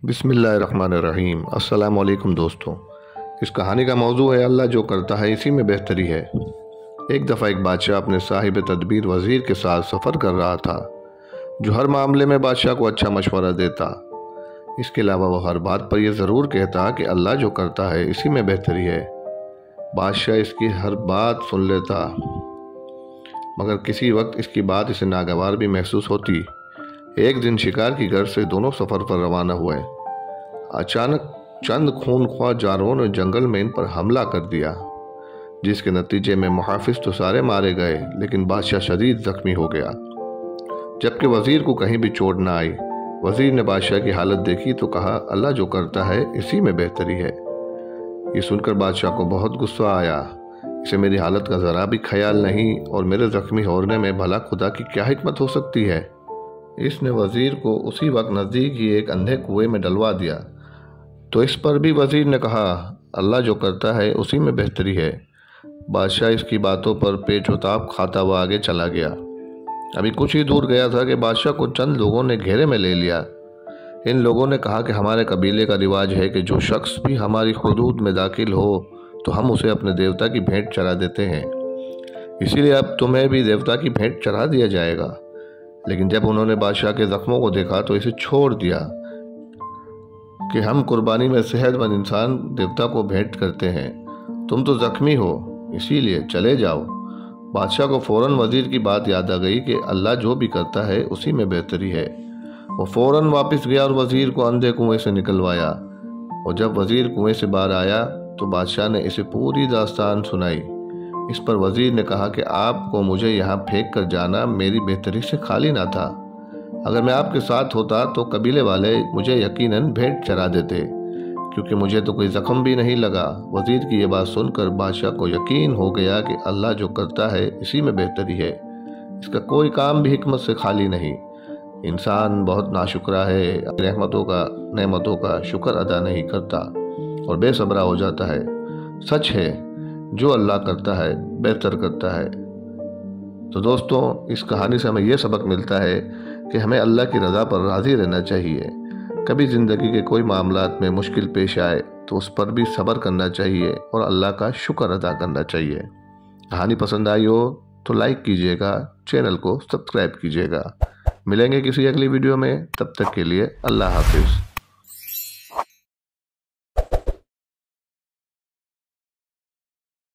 بسم اللہ الرحمن الرحیم۔ السلام علیکم دوستوں، اس کہانی کا موضوع ہے اللہ جو کرتا ہے اسی میں بہتری ہے۔ ایک دفعہ ایک بادشاہ اپنے صاحب تدبیر وزیر کے ساتھ سفر کر رہا تھا، جو ہر معاملے میں بادشاہ کو اچھا مشورہ دیتا۔ اس کے علاوہ وہ ہر بات پر یہ ضرور کہتا کہ اللہ جو کرتا ہے اسی میں بہتری ہے۔ بادشاہ اس کی ہر بات سن لیتا، مگر کسی وقت اس کی بات اسے ناگوار بھی محسوس ہوتی۔ ایک دن شکار کی غرض سے دونوں سفر پر روانہ ہوئے۔ اچانک چند خونخوار جانوروں نے جنگل میں ان پر حملہ کر دیا، جس کے نتیجے میں محافظ تو سارے مارے گئے، لیکن بادشاہ شدید زخمی ہو گیا، جبکہ وزیر کو کہیں بھی چوٹ نہ آئی۔ وزیر نے بادشاہ کی حالت دیکھی تو کہا، اللہ جو کرتا ہے اسی میں بہتری ہے۔ یہ سن کر بادشاہ کو بہت غصہ آیا۔ اسے میری حالت کا ذرا بھی خیال نہیں، اور میرے زخمی ہونے میں بھلا خدا کی کیا حکمت ہو سکتی ہے۔ اس نے وزیر کو اسی وقت نزدیک ہی ایک اندھے کنویں میں ڈلوا دیا، تو اس پر بھی وزیر نے کہا، اللہ جو کرتا ہے اسی میں بہتری ہے۔ بادشاہ اس کی باتوں پر پیچ و تاب کھاتا ہوا آگے چلا گیا۔ ابھی کچھ ہی دور گیا تھا کہ بادشاہ کو چند لوگوں نے گھیرے میں لے لیا۔ ان لوگوں نے کہا کہ ہمارے قبیلے کا رواج ہے کہ جو شخص بھی ہماری حدود میں داخل ہو تو ہم اسے اپنے دیوتا کی بھیٹ چڑھا دیتے ہیں، اسی لیے اب تمہیں بھی دیوتا کی بھیٹ چڑھا دیا جائے گا۔ لیکن جب انہوں نے بادشاہ کے زخموں کو دیکھا تو اسے چھوڑ دیا کہ ہم قربانی میں صحت مند انسان دیوتا کو بھیٹ کرتے ہیں، تم تو زخمی ہو، اسی لیے چلے جاؤ۔ بادشاہ کو فوراً وزیر کی بات یاد آ گئی کہ اللہ جو بھی کرتا ہے اسی میں بہتری ہے۔ وہ فوراً واپس گیا اور وزیر کو اندھے کنویں سے نکلوایا، اور جب وزیر کنویں سے باہر آیا تو بادشاہ نے اسے پوری داستان سنائی۔ اس پر وزیر نے کہا کہ آپ کو مجھے یہاں پھینک کر جانا میری بہتری سے خالی نہ تھا۔ اگر میں آپ کے ساتھ ہوتا تو قبیلے والے مجھے یقیناً بھیٹ چڑھا دیتے، کیونکہ مجھے تو کوئی زخم بھی نہیں لگا۔ وزیر کی یہ بات سن کر بادشاہ کو یقین ہو گیا کہ اللہ جو کرتا ہے اسی میں بہتری ہے، اس کا کوئی کام بھی حکمت سے خالی نہیں۔ انسان بہت ناشکرا ہے، نعمتوں کا شکر ادا نہیں کرتا اور بے صبرا ہو جاتا ہے۔ سچ ہے، جو اللہ کرتا ہے بہتر کرتا ہے۔ تو دوستوں، اس کہانی سے ہمیں یہ سبق ملتا ہے کہ ہمیں اللہ کی رضا پر راضی رہنا چاہیے۔ کبھی زندگی کے کوئی معاملات میں مشکل پیش آئے تو اس پر بھی صبر کرنا چاہیے اور اللہ کا شکر ادا کرنا چاہیے۔ کہانی پسند آئی ہو تو لائک کیجیے گا، چینل کو سبسکرائب کیجیے گا۔ ملیں گے کسی اگلی ویڈیو میں، تب تک کے لیے اللہ حافظ۔